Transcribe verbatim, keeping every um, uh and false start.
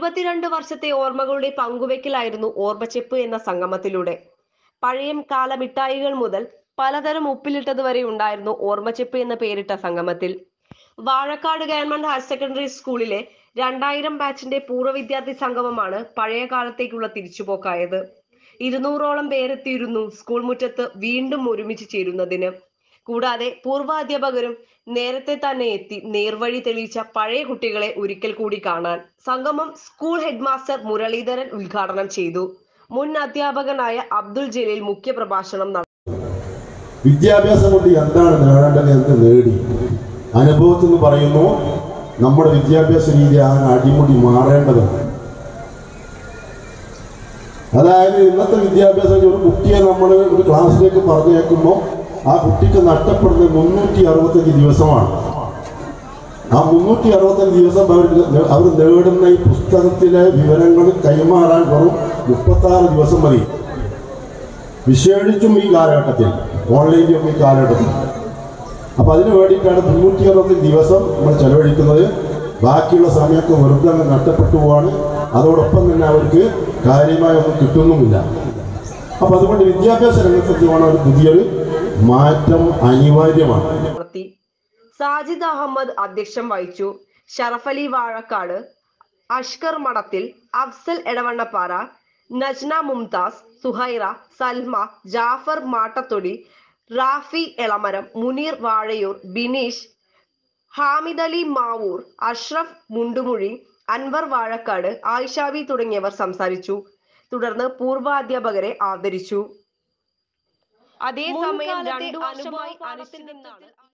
മുപ്പത്തിരണ്ട് വർഷത്തെ ഓർമ്മകളുടെ പങ്കുവെക്കലായിരുന്നു ഓർമ്മച്ചെപ്പ് എന്ന സംഗമത്തിലൂടെ. പഴയ കാല മിഠായികൾ മുതൽ പലതരം ഉപ്പിലിട്ടത് വരെ ഉണ്ടായിരുന്നു ഓർമ്മച്ചെപ്പ് എന്ന പേരിട്ട സംഗമത്തിൽ. വാഴക്കാട് ഗവൺമെന്റ് ഹയർ സെക്കൻഡറി സ്കൂളിലെ രണ്ടായിരം ബാച്ചിന്റെ പൂർവ്വ വിദ്യാർത്ഥി സംഗമമാണ് പഴയ കാലത്തേക്കുള്ള തിരിച്ചുപോക്കായത്. ഇരുന്നൂറോളം പേരെത്തിയിരുന്നു സ്കൂൾ മുറ്റത്ത് വീണ്ടും ഒരുമിച്ച് ചേരുന്നതിന്. കൂടാതെ പൂർവാധ്യാപകരും നേരത്തെ തന്നെ എത്തി നേർവഴി തെളിയിച്ച പഴയ കുട്ടികളെ ഒരിക്കൽ കൂടി കാണാൻ. സംഗമം സ്കൂൾ ഹെഡ് മാസ്റ്റർ മുരളീധരൻ ഉദ്ഘാടനം ചെയ്തു. മുൻ അധ്യാപകനായ അബ്ദുൽ ജലീൽ മുഖ്യപ്രഭാഷണം നടത്തി. വിദ്യാഭ്യാസം കൊണ്ട് എന്താണ് നേടേണ്ടത് എന്ന് നേടി അനുഭവത്തിൽ നിന്ന് പറയുന്നു. നമ്മുടെ വിദ്യാഭ്യാസ രീതി ആ അടിമുടി മാറേണ്ടതുണ്ട്. അതായത് ഇന്നത്തെ വിദ്യാഭ്യാസം ഒരു കുട്ടിയെ നമ്മൾ ഒരു ക്ലാസ്സിലേക്ക് പറഞ്ഞേക്കുമ്പോൾ ആ കുട്ടിക്ക് നഷ്ടപ്പെടുന്നത് മുന്നൂറ്റി അറുപത്തഞ്ച് ദിവസമാണ്. ആ മുന്നൂറ്റി അറുപത്തഞ്ച് ദിവസം അവർ അവർ നേടുന്ന ഈ പുസ്തകത്തിലെ വിവരങ്ങൾ കൈമാറാൻ വെറും മുപ്പത്താറ് ദിവസം മതി. വിശേഷിച്ചും ഈ കാലഘട്ടത്തിൽ, ഓൺലൈനിലൊക്കെ ഈ കാലഘട്ടത്തിൽ. അപ്പം അതിന് വേണ്ടിയിട്ടാണ് മുന്നൂറ്റി അറുപത്തഞ്ച് ദിവസം നമ്മൾ ചെലവഴിക്കുന്നത്. ബാക്കിയുള്ള സമയമൊക്കെ വെറുതെ അങ്ങ് നഷ്ടപ്പെട്ടു പോവാണ്. അതോടൊപ്പം തന്നെ അവർക്ക് കാര്യമായ ഒന്നും കിട്ടുന്നുമില്ല. അപ്പം അതുകൊണ്ട് വിദ്യാഭ്യാസ രംഗത്തെത്തിയാണ് ഒരു പുതിയൊരു മാറ്റം അനിവാര്യമാണ്. സാജിദ് അഹമ്മദ് അധ്യക്ഷം വഹിച്ചു. ഷറഫലി വാഴക്കാട്, അഷ്കർ മഠത്തിൽ, അഫ്സൽ എടവണ്ണപ്പാറ, നജ്ന മുംതാസ്, സുഹൈറ, സൽമ, ജാഫർ മാട്ടത്തൊടി, റാഫി എളമരം, മുനീർ വാഴയൂർ, ബിനീഷ്, ഹാമിദ് അലി മാവൂർ, അഷ്റഫ് മുണ്ടുമുഴി, അൻവർ വാഴക്കാട്, ആയിഷാബി തുടങ്ങിയവർ സംസാരിച്ചു. തുടർന്ന് പൂർവാധ്യാപകരെ ആദരിച്ചു. അതേസമയം രണ്ടു വർഷമായി അനിശ്ചിതത്വത്തിൽ